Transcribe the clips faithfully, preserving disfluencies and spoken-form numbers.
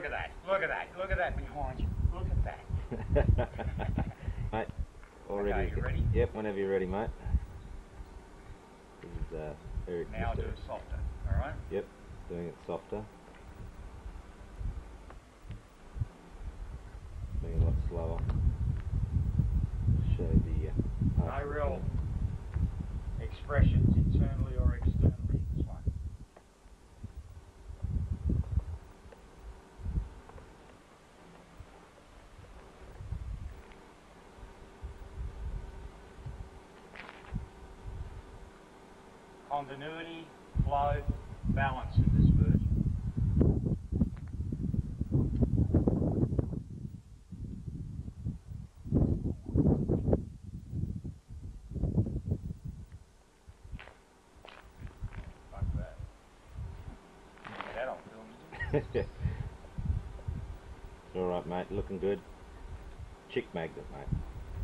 at that. Look at that. Look at that behind you. Look at that. Mate, already. Okay, you ready? Yep, whenever you're ready, mate. This is uh, Eric. Now I'll do it softer. Alright? Yep, doing it softer. Being a lot slower. Show the. Uh, no real expressions internally or externally in this one. Continuity, flow, balance in this version. Like that. Get that on film, isn't it? Alright, mate, looking good. Chick magnet, mate.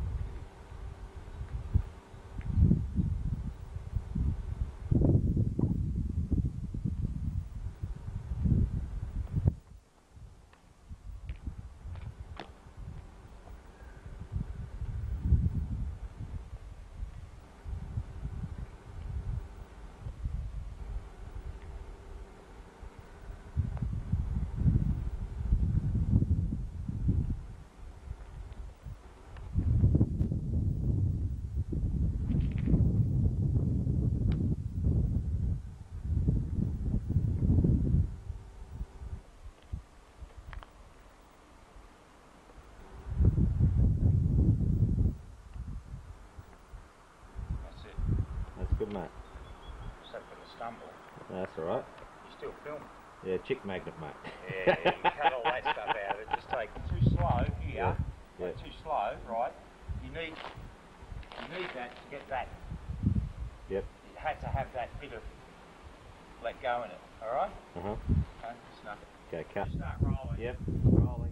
Good, mate. Except for the stumble. That's alright. You still filming? Yeah, chick magnet, mate. Yeah, you can cut all that stuff out of it. Just take too slow here. Yeah. Yeah. Too slow, right? You need you need that to get that. Yep. You had to have that bit of let go in it. Alright? Uh huh. Okay, snuff it. Okay, cut. Start rolling. Yep. Rolling.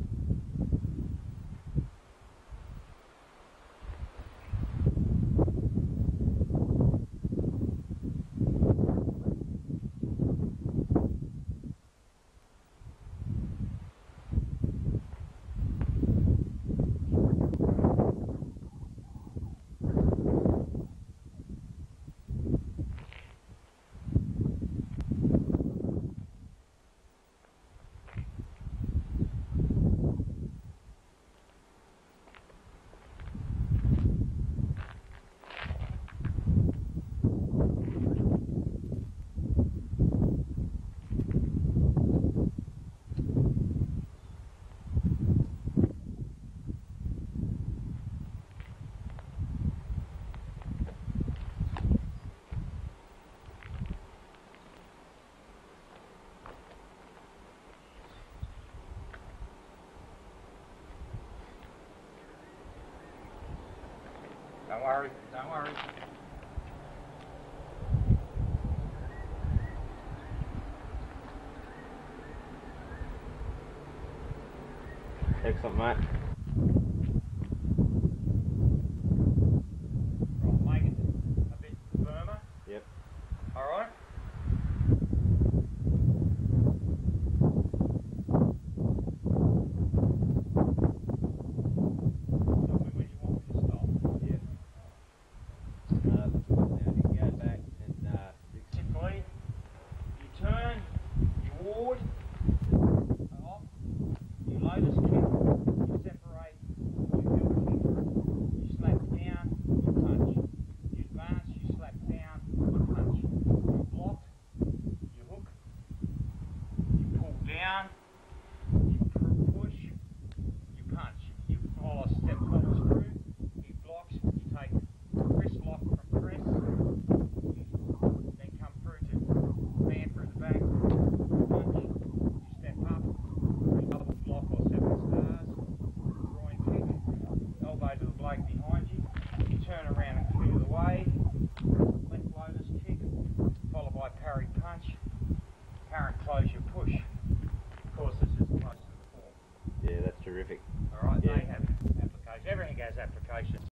Don't worry, don't worry. Excellent, mate. Right, make it a bit firmer. Yep. Alright? Down, you push, you punch. You follow step follow screw, he blocks, you take press lock from press, you then come through to fan through the back, punch, you step up, double block or seven stars, groin kick, elbow to the bloke behind you, you turn around and clear the way, left lotus kick, followed by parry punch, parent close your push. Of course, this is close to the form. Yeah, that's terrific. Alright, yeah. They have applications. Everything has applications.